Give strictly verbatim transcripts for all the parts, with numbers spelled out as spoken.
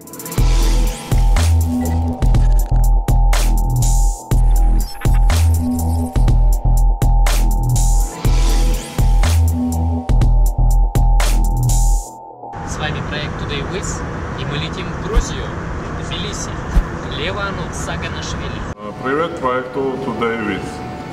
С вами проект Today With, и мы летим в Грузию, в Тбилиси, Левану Саганашвили. Привет проекту Today With.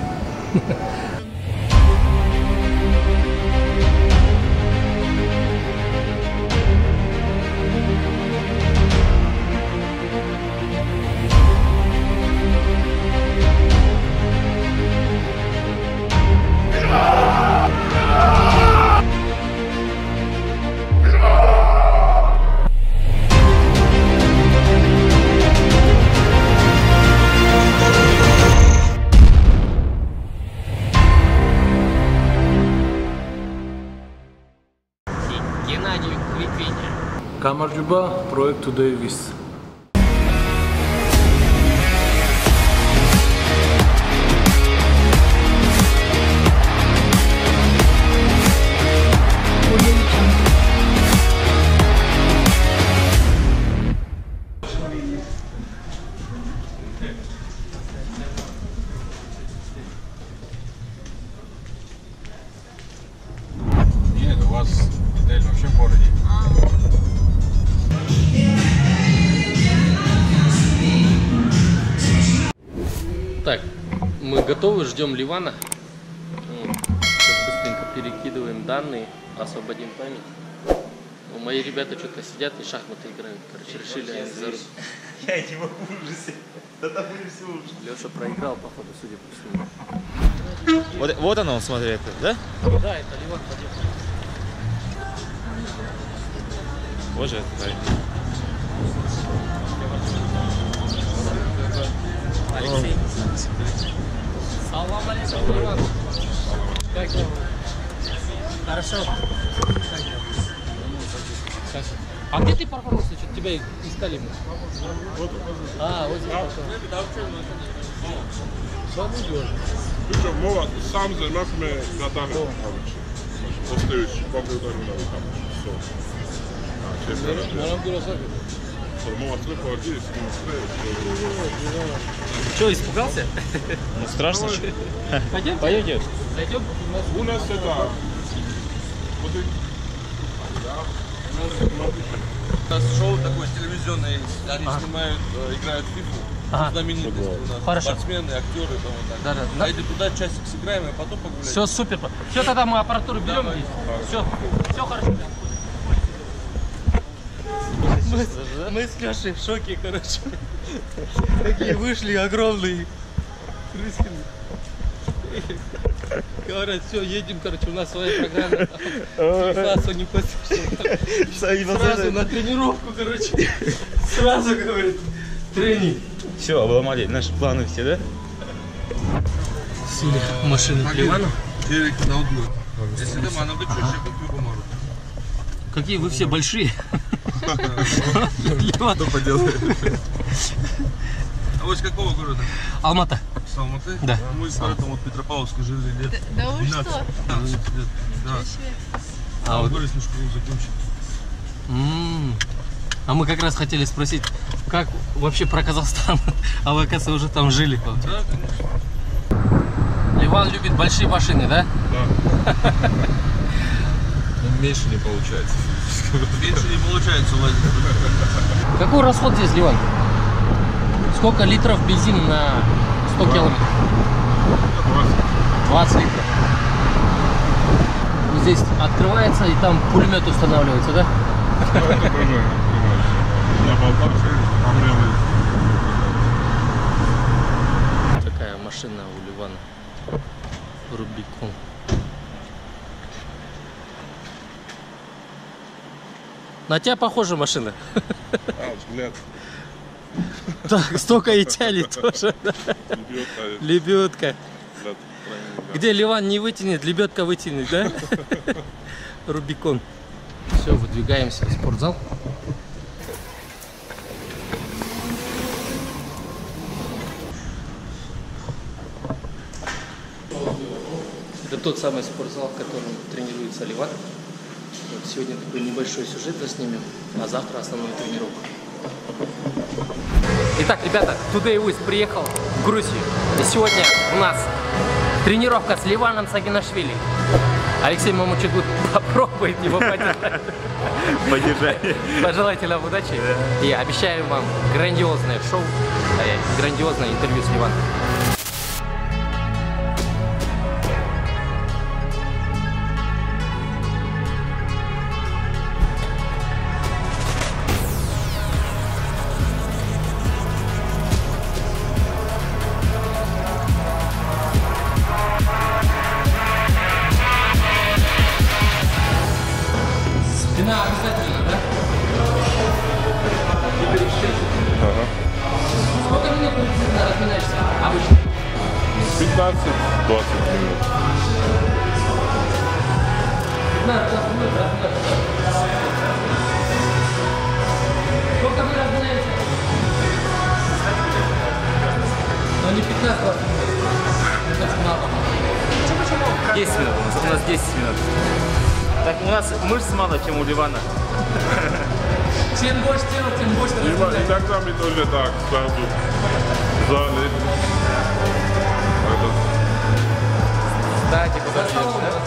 Геннадию Квитвине. Камарджуба, проект Today With. Нет, у вас отель вообще в городе. Так, мы готовы, ждем Ливана. Сейчас быстренько перекидываем данные, освободим память. Ну, мои ребята что-то сидят и шахматы играют. Короче, решили они за... Я не могу в ужасе. Да там были все ужасы. Леша проиграл, походу, судя по всему. Вот, вот оно, смотри, это, да? Да, это Ливан пойдет. Вот же это, правильно. Алексей. Салам алейкум, Ливан. Как дела? Хорошо. Как? А где ты порвался? Что тебя искали? Вот, А, вот здесь пошел. Молодежь. Причем мова сам занимается гаданием. Остаюсь, пока ударю на руках. Все. Нам было сами. Мова слепо здесь, Что, испугался? Ну страшно. Пойдем? Пойдем. Зайдем? у нас это... У нас шоу такое телевизионное, они а. снимают, э, играют в фифу, ага. знаменитости у нас, Хорошо. спортсмены, актеры, там вот так. Да, да. Пойди туда, часик сыграем, а потом погуляем. Все супер. Все, тогда мы аппаратуру берем здесь. Все, все хорошо. Мы, мы с Лешей в шоке, короче. Такие вышли огромные. Говорят, все, едем, короче, у нас своя программа. FIFA, не послушал. Сразу на тренировку, короче. Сразу, говорит, тренинг. Все, обломали наши планы все, да? Сели в машину к Ливану. Если дома надо чуть-чуть купить бумагу. Какие вы все большие. Что поделать? А вы с какого города? Алмата. С Алматы? Да. Мы с братом вот Петропавловска жили лет. Да вы что? двенадцать лет. Да. А вот. Горестную школу закончили. М-м. А мы как раз хотели спросить, как вообще про Казахстан, а вы, оказывается, уже там жили. Да, конечно. Ливан любит большие машины, да? Да. Меньше не получается. Меньше не получается лазить. Какой расход здесь, Ливан? Сколько литров бензина на сто километров? двадцать литров. Здесь открывается и там пулемет устанавливается, да? Это тоже открывается. На Полтаве обрелы. Такая машина у Ливана. Рубикон. На тебя похожа машина. А, взгляд. Так, столько и тянет тоже. Лебедка. Лебедка. Да, Где Ливан не вытянет, лебедка вытянет, да? Рубикон. Все, выдвигаемся в спортзал. Это тот самый спортзал, в котором тренируется Ливан. Вот сегодня такой небольшой сюжет заснимем, а завтра основную тренировку. Итак, ребята, Today With приехал в Грузию. И сегодня у нас тренировка с Ливаном Сагинашвили. Алексей Мамучегут попробует его поддержать. Поддержать. Пожелайте нам удачи. И обещаем вам грандиозное шоу, грандиозное интервью с Ливаном. Спина обязательно, да? Ага. Сколько минут приблизительно разминаешься обычно? пятнадцать-двадцать минут. пятнадцать минут разминаешься. Сколько вы разминаете? Ну не пятнадцать-двадцать минут. Это мало. десять минут. У нас, у нас десять минут. Так, у нас мышц мало, чем у Ливана. Чем больше тела, тем больше И, разминаешь. и тогда мы тоже так сразу в зале. Это Кстати, куда съездить, да?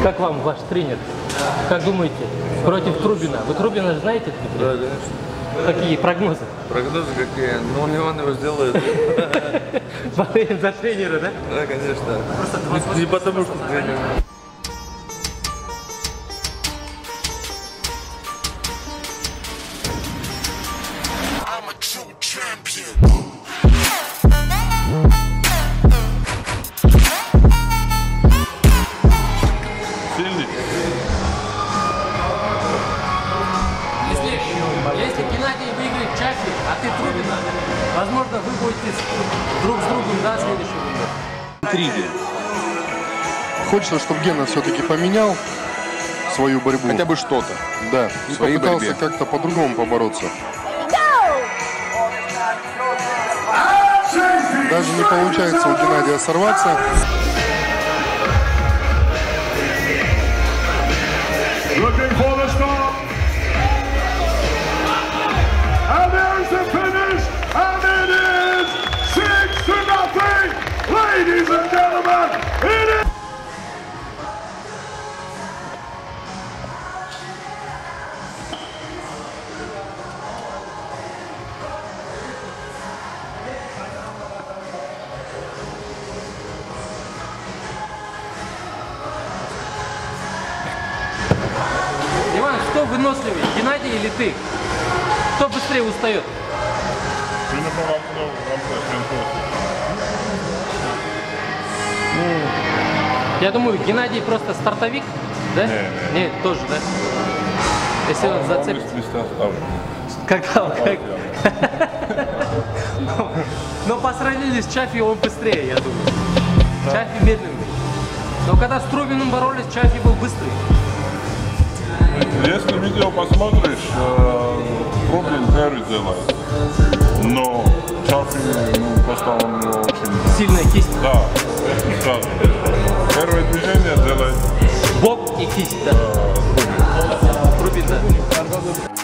Как вам ваш тренер? Как думаете, против Трубина? Вы Трубина же знаете? Да, конечно. Какие прогнозы? Прогнозы какие? Ну, он Иван его сделает. Болеем за тренера, да? Да, конечно. Просто не потому, что тренер. Сильный? Если, если Геннадий выиграет Чафи, а ты Трубина, возможно, вы будете с- друг с другом, да, следующий runde. Интриги. Хочется, чтобы Гена все-таки поменял свою борьбу. Хотя бы что-то. Да, в и своей попытался борьбе. как-то по-другому побороться. Даже не получается у Геннадия сорваться. Looking for the stop. And there's the finish. And it is six to nothing. Ladies and gentlemen, it is. Иван, кто выносливый, Геннадий или ты? Кто быстрее устает? Я думаю, Геннадий просто стартовик, да? Нет, тоже, да? Если он зацепит. Когда он как... но, но по сравнению с Чафи он быстрее, я думаю. Чафи медленный. Но когда с Трубиным боролись, Чафи был быстрый. Если видео посмотришь, э, Трубин первый делает. Но Чафи, ну, просто он очень... Сильная кисть. Да, сразу. Первое движение делает Бок и кисть, да. Трубин, да.